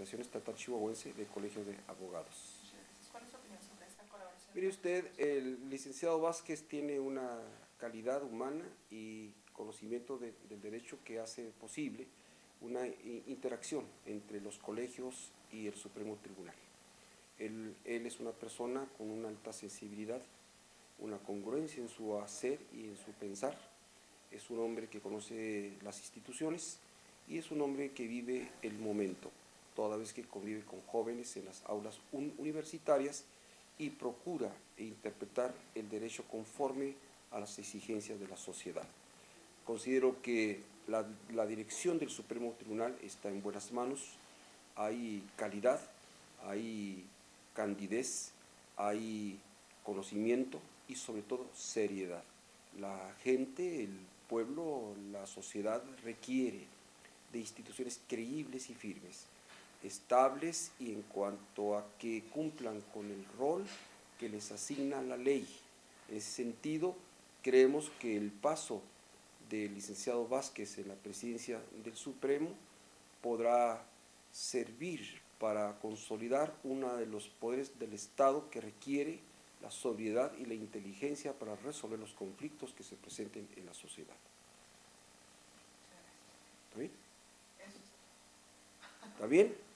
Federación Estatal Chihuahuense de Colegios de Abogados. ¿Cuál es su opinión sobre esta colaboración? Mire usted, el licenciado Vázquez tiene una calidad humana y conocimiento del derecho que hace posible una interacción entre los colegios y el Supremo Tribunal. Él es una persona con una alta sensibilidad, una congruencia en su hacer y en su pensar. Es un hombre que conoce las instituciones y es un hombre que vive el momento, toda vez que convive con jóvenes en las aulas universitarias y procura interpretar el derecho conforme a las exigencias de la sociedad. Considero que la dirección del Supremo Tribunal está en buenas manos, hay calidad, hay candidez, hay conocimiento y sobre todo seriedad. La gente, el pueblo, la sociedad requiere de instituciones creíbles y firmes, estables y en cuanto a que cumplan con el rol que les asigna la ley. En ese sentido, creemos que el paso del licenciado Vázquez en la presidencia del Supremo podrá servir para consolidar uno de los poderes del Estado que requiere la sobriedad y la inteligencia para resolver los conflictos que se presenten en la sociedad. ¿Está bien? ¿Está bien?